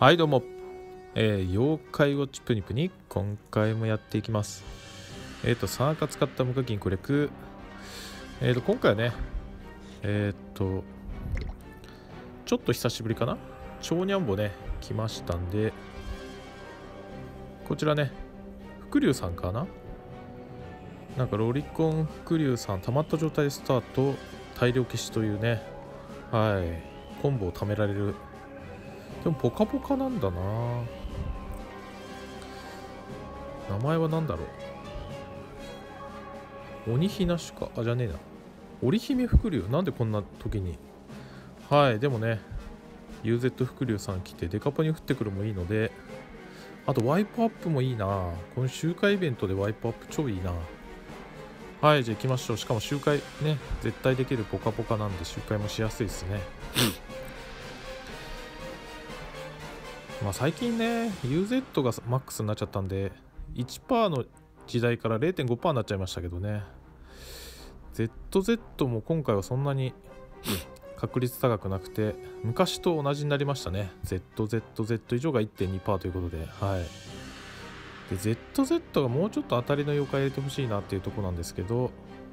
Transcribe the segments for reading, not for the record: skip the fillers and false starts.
はいどうも、妖怪ウォッチプニプニ今回もやっていきます。サーカ使った無課金攻略。今回はねちょっと久しぶりかな、超ニャンボね来ましたんで、こちらね伏龍さんかな、なんかロリコン伏龍さん溜まった状態でスタート大量消しというね、コンボを貯められる。でもポカポカなんだな。名前は何だろう。鬼ひなしか、じゃねえな、織姫伏龍。なんでこんな時に。でもね UZ 伏龍さん来てデカポに降ってくるもいいので、あとワイプアップもいいな。この周回イベントでワイプアップ超いいな。じゃあ行きましょう。しかも周回ね絶対できるポカポカなんで周回もしやすいですね。最近ね UZ がマックスになっちゃったんで 1% の時代から 0.5% になっちゃいましたけどね。 ZZ も今回はそんなに確率高くなくて昔と同じになりましたね。 ZZZ 以上が 1.2% ということで、で ZZ がもうちょっと当たりの妖怪入れてほしいなっていうところなんですけど、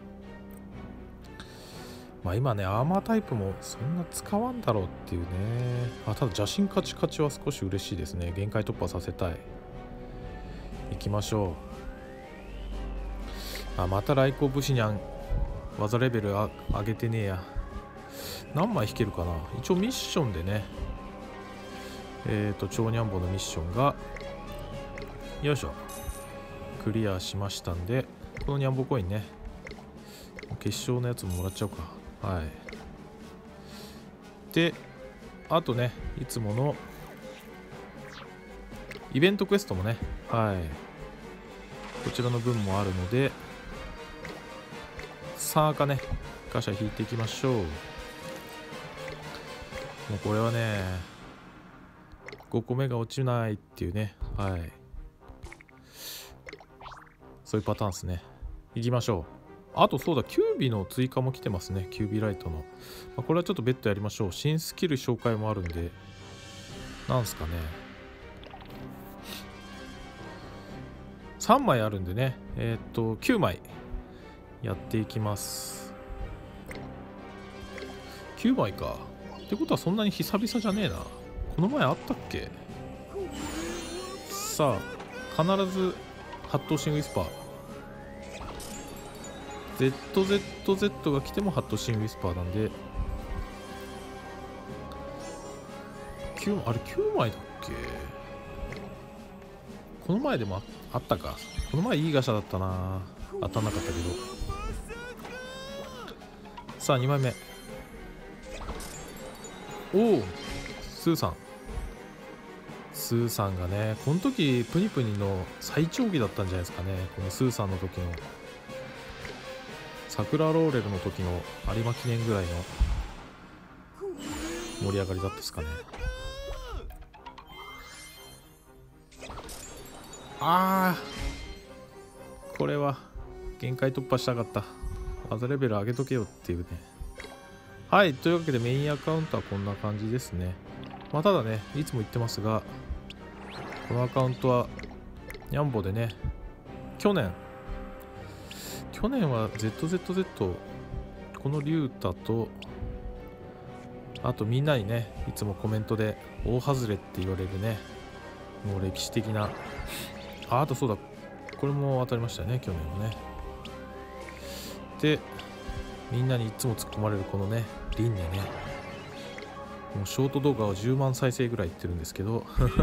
今ねアーマータイプもそんな使わんだろうっていうね。ただ邪神カチカチは少し嬉しいですね。限界突破させたい。行きましょう。また来光武士にゃん技レベル上げてねえや。何枚引けるかな。一応ミッションでね超ニャンボのミッションがよいしょクリアしましたんで、このニャンボコインね決勝のやつももらっちゃおうか。であとねいつものイベントクエストもねこちらの分もあるので、さあかねガシャ引いていきましょう。もうこれはね5個目が落ちないっていうね、そういうパターンですね。行きましょう。あとそうだ、キュービの追加も来てますね。キュービライトの、これはちょっと別途やりましょう。新スキル紹介もあるんで、なんすかね、3枚あるんでね9枚やっていきます。9枚かってことはそんなに久々じゃねえな。この前あったっけ。さあ必ずハットシングウィスパー、ZZZ が来てもハットシングウィスパーなんであれ9枚だっけ。この前でもあったか。この前いいガシャだったな。当たんなかったけど。さあ2枚目。おおスーさんがねこの時プニプニの最長期だったんじゃないですかね。このスーさんの時の桜ローレルの時の有馬記念ぐらいの盛り上がりだったですかね。これは限界突破したかった。技レベル上げとけよっていうね。というわけでメインアカウントはこんな感じですね。ただねいつも言ってますが、このアカウントはニャンボでね去年は ZZZ このリュータとあとみんなにねいつもコメントで大外れって言われるねもう歴史的なあとそうだこれも当たりましたよね去年はね。でみんなにいつも突っ込まれるこのねリンネね、もうショート動画は10万再生ぐらいいってるんですけど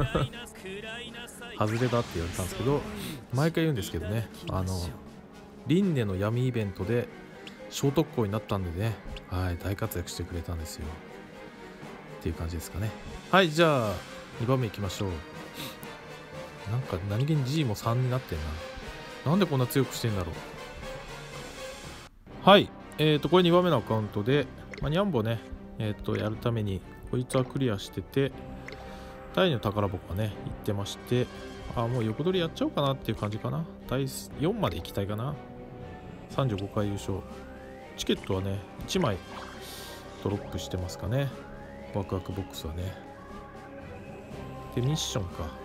外れだって言われたんですけど、毎回言うんですけどね、リンネの闇イベントで小特攻になったんでね、大活躍してくれたんですよっていう感じですかね。じゃあ2番目いきましょう。なんか何気に G も3になってんな。なんでこんな強くしてんだろう。これ2番目のアカウントで、ニャンボねやるためにこいつはクリアしてて、第2の宝箱がね行ってまして、もう横取りやっちゃおうかなっていう感じかな。第4まで行きたいかな。35回優勝。チケットはね1枚ドロップしてますかね。ワクワクボックスはね。 でミッションか、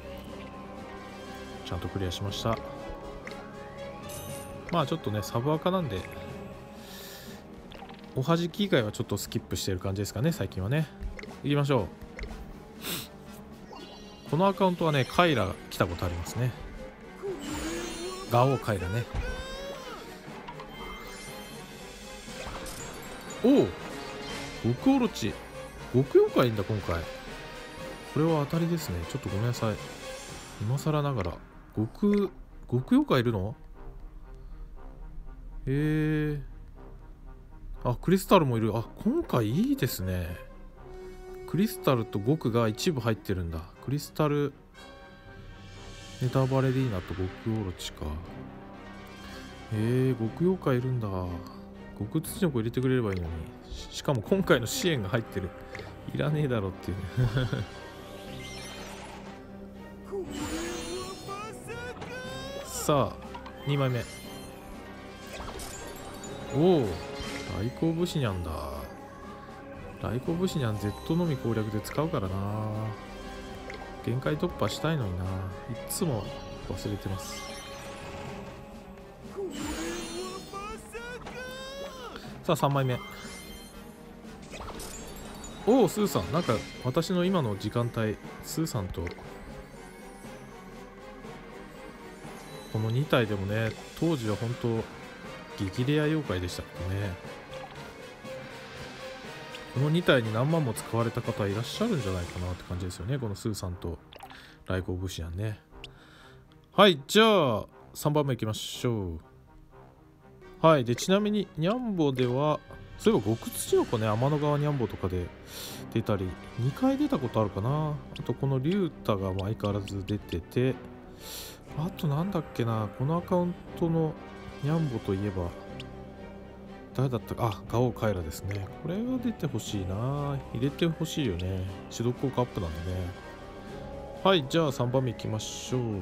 ちゃんとクリアしました。まあちょっとねサブアカなんでおはじき以外はちょっとスキップしてる感じですかね最近はね。行きましょう。このアカウントはねカイラ来たことありますね。ガオーカイラね。おお、極オロチ、極妖怪いんだ今回。これは当たりですね。ちょっとごめんなさい、今更ながら。極妖怪いるの？あ、クリスタルもいる。あ、今回いいですね。クリスタルと極が一部入ってるんだ。クリスタルネタバレリーナと極オロチか。極妖怪いるんだ。極土の子入れてくれればいいのに。しかも今回の支援が入ってる。いらねえだろっていうねさあ2枚目。おお、大光武士にゃんだ。大光武士にゃん Z のみ攻略で使うからな。限界突破したいのにな。いつも忘れてます。さあ3枚目。おお、スーさん。なんか私の今の時間帯スーさんとこの2体でもね、当時は本当激レア妖怪でしたけどね。この2体に何万も使われた方いらっしゃるんじゃないかなって感じですよね、このスーさんと来光武士やんね。はい、じゃあ3番目いきましょう。はい、でちなみにニャンボではそういえば極土の子ね、天の川ニャンボとかで出たり2回出たことあるかな。あとこのリュウタが相変わらず出てて、あとなんだっけな、このアカウントのニャンボといえば誰だったか。あ、ガオーカイラですね。これが出てほしいな。入れてほしいよね。指導効果アップなんでね。はい、じゃあ3番目いきましょう。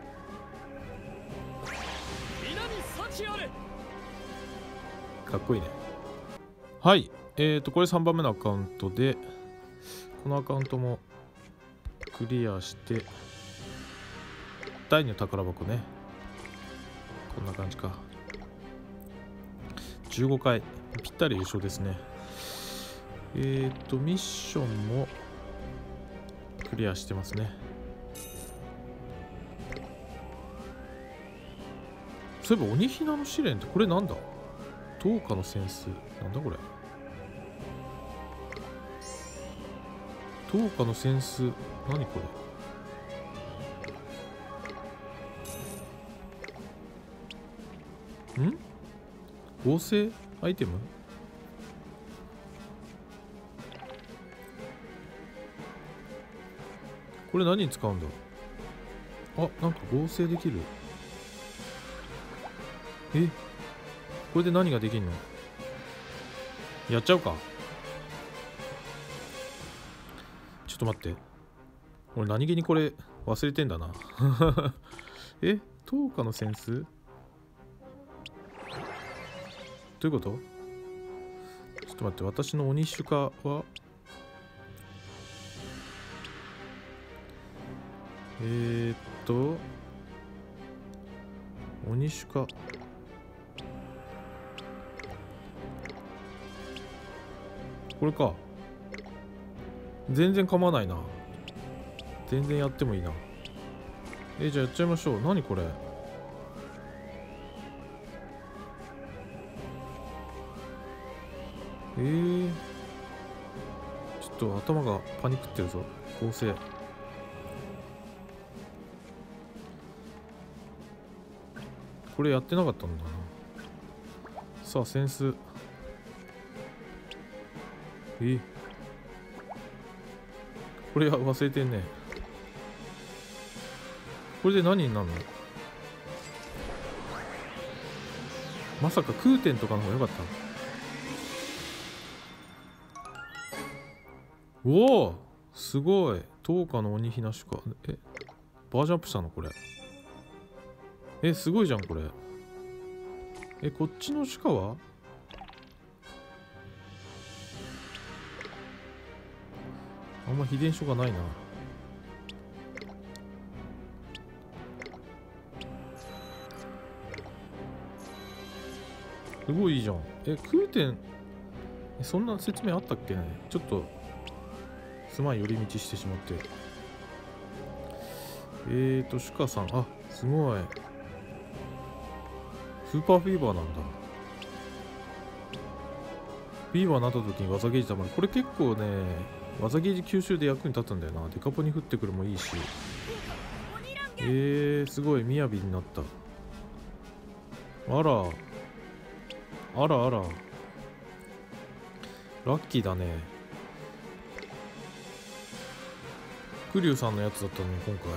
かっこいいね。はい、これ3番目のアカウントで、このアカウントもクリアして第2の宝箱ね、こんな感じか。15回ぴったり優勝ですね。ミッションもクリアしてますね。そういえば鬼ひなの試練ってこれなんだ。灯火の扇子なんだこれ。灯火の扇子何これ。ん合成アイテム。これ何に使うんだ。あ、なんか合成できる。これで何ができんの。やっちゃうか。ちょっと待って、俺何気にこれ忘れてんだな灯火の扇子どういうこと。ちょっと待って、私の鬼シュカは鬼シュカこれか。全然構わないな。全然やってもいいな。じゃあやっちゃいましょう。何これ。ちょっと頭がパニクってるぞ。合成。これやってなかったんだな。さあセンス。これ忘れてんね。これで何になるの。まさか空天とかの方が良かった。おお、すごい。灯火の鬼ひなしか。バージョンアップしたのこれ。すごいじゃんこれ。こっちの鹿はあんま秘伝書がないな。 すごいいいじゃん。空天、そんな説明あったっけね。ちょっとすまん、寄り道してしまって。シュカさん、あ、すごい。スーパーフィーバーなんだ。フィーバーになった時に技ゲージたまる。これ結構ね、技ゲージ吸収で役に立つんだよな。デカポに降ってくるもいいし。すごい、みやびになった。あら。あらあら。ラッキーだね。クリュウさんのやつだったのに、今回。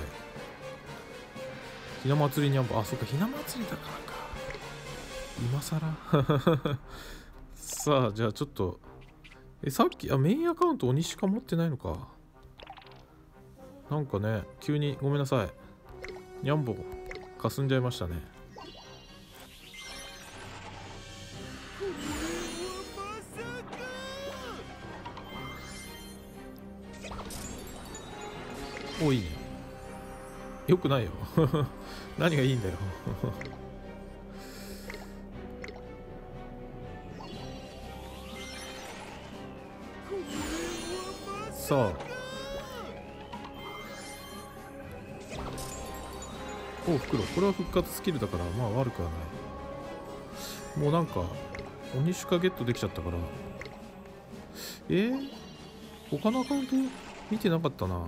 ひな祭りにゃんぼ。あ、そっか、ひな祭りだからか。今さらさあ、じゃあちょっと。さっき、メインアカウント鬼しか持ってないのか。なんかね、急にごめんなさい。にゃんぼ、かすんじゃいましたね。お、いいね。よくないよ。何がいいんだよ。さあ。お、袋。これは復活スキルだから、まあ悪くはない。もうなんか、鬼シュカゲットできちゃったから。他のアカウント見てなかったな。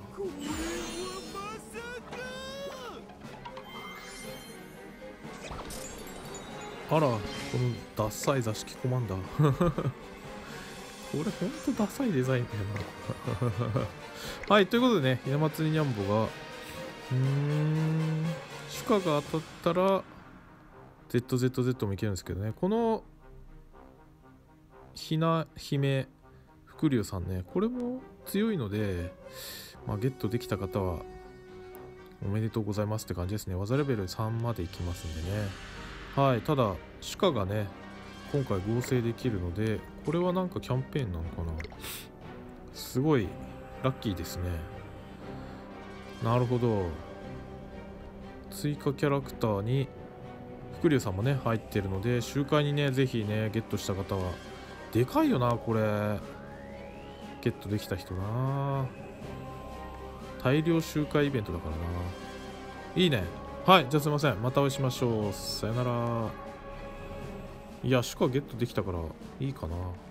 あら、このダッサい座敷コマンダー。これほんとダサいデザインだよな。はい、ということでね、ひな祭りにゃんぼが、シュカが当たったら、ZZZ もいけるんですけどね、この、ひな姫、伏龍さんね、これも強いので、まあ、ゲットできた方は、おめでとうございますって感じですね。技レベル3までいきますんでね。はい、ただ、シュカがね、今回合成できるので、これはなんかキャンペーンなのかな。すごいラッキーですね。なるほど。追加キャラクターに伏龍さんもね入ってるので、集会にねぜひねゲットした方は、でかいよなこれ、ゲットできた人な。大量集会イベントだからな。いいね。はい、じゃあすいません、またお会いしましょう。さよなら。いや、シュカゲットできたからいいかな。